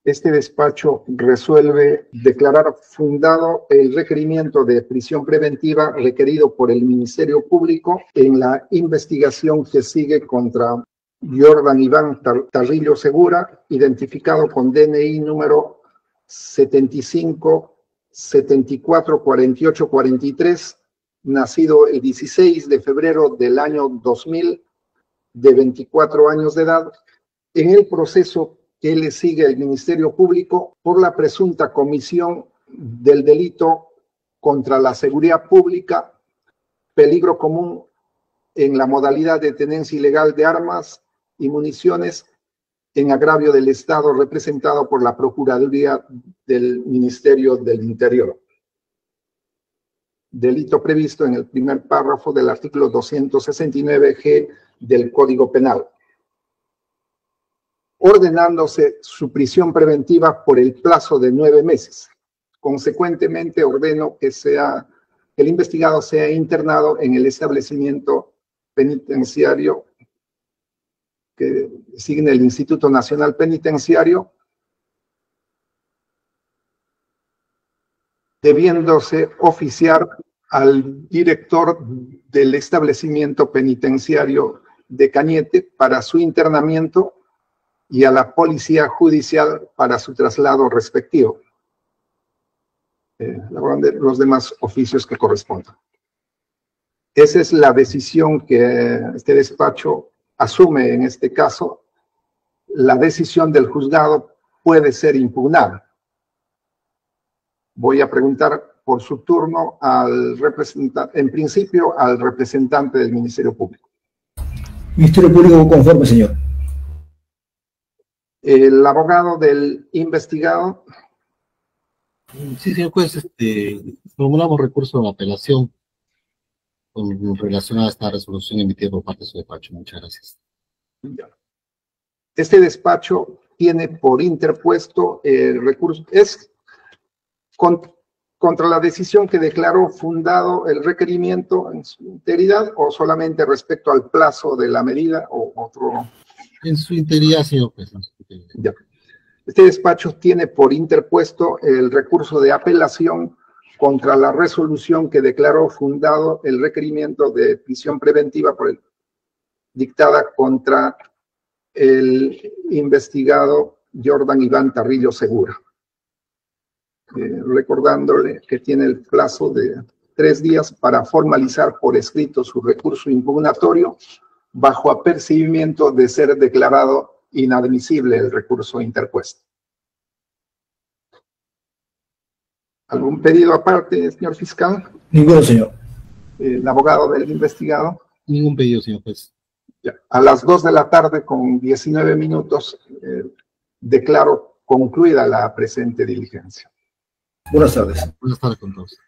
Este despacho resuelve declarar fundado el requerimiento de prisión preventiva requerido por el Ministerio Público en la investigación que sigue contra Jordan Iván Tarrillo Segura, identificado con DNI número 75 74 48 43, nacido el 16 de febrero del año 2000, de 24 años de edad, en el proceso que le sigue el Ministerio Público por la presunta comisión del delito contra la seguridad pública, peligro común en la modalidad de tenencia ilegal de armas y municiones en agravio del Estado representado por la Procuraduría del Ministerio del Interior. Delito previsto en el primer párrafo del artículo 269G del Código Penal, ordenándose su prisión preventiva por el plazo de 9 meses. Consecuentemente, ordeno que el investigado sea internado en el establecimiento penitenciario que sigue el Instituto Nacional Penitenciario, debiéndose oficiar al director del establecimiento penitenciario de Cañete para su internamiento y a la policía judicial para su traslado respectivo. Los demás oficios que correspondan. Esa es la decisión que este despacho asume en este caso. La decisión del juzgado puede ser impugnada. Voy a preguntar por su turno al representante, en principio al representante del Ministerio Público. Ministerio Público conforme, señor. El abogado del investigado. Sí, señor juez, formulamos recurso de apelación con relación a esta resolución emitida por parte de su despacho. Muchas gracias. Este despacho tiene por interpuesto el recurso, es contra la decisión que declaró fundado el requerimiento en su integridad o solamente respecto al plazo de la medida o otro. En su integridad, señor juez. Ya. Este despacho tiene por interpuesto el recurso de apelación contra la resolución que declaró fundado el requerimiento de prisión preventiva dictada contra el investigado Jordan Iván Tarrillo Segura. Recordándole que tiene el plazo de 3 días para formalizar por escrito su recurso impugnatorio bajo apercibimiento de ser declarado inadmisible el recurso interpuesto. ¿Algún pedido aparte, señor fiscal? Ninguno, señor. ¿El abogado del investigado? Ningún pedido, señor juez. Ya. A las 2 de la tarde con 19 minutos declaro concluida la presente diligencia. Buenas tardes. Buenas tardes con todos.